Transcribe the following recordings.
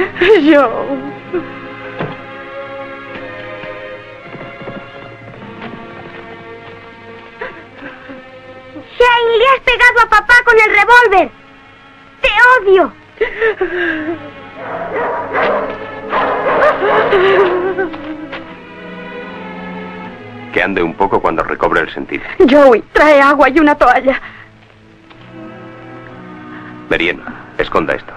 Joe. Shane, le has pegado a papá con el revólver. ¡Te odio! Que ande un poco cuando recobre el sentido. Joey, trae agua y una toalla. Marianne, esconda esto.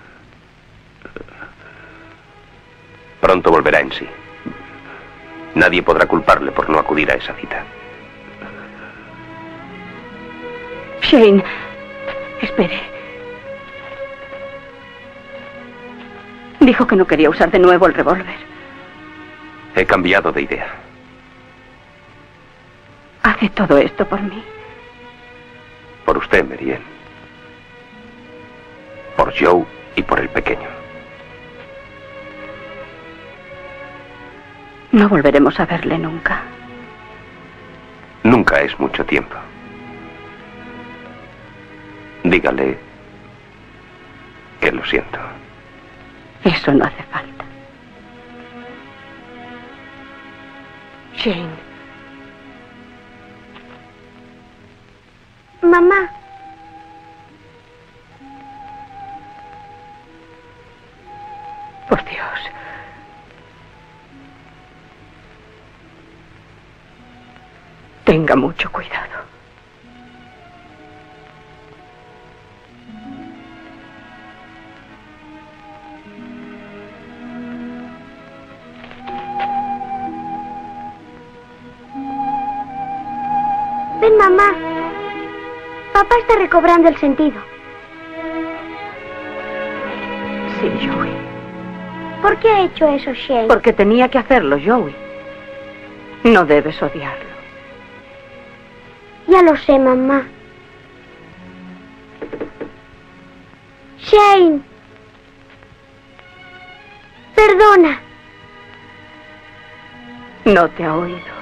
Pronto volverá en sí. Nadie podrá culparle por no acudir a esa cita. Shane, espere. Dijo que no quería usar de nuevo el revólver. He cambiado de idea. Hace todo esto por mí. Por usted, Marianne. Por Joe y por el pequeño. No volveremos a verle nunca. Nunca es mucho tiempo. Dígale que lo siento. Eso no hace falta. Shane. Mamá. Por Dios. Tenga mucho cuidado. Ven, mamá. Papá está recobrando el sentido. Sí, Joey. ¿Por qué ha hecho eso, Shane? Porque tenía que hacerlo, Joey. No debes odiarlo. Ya lo sé, mamá. Shane. Perdona. No te ha oído.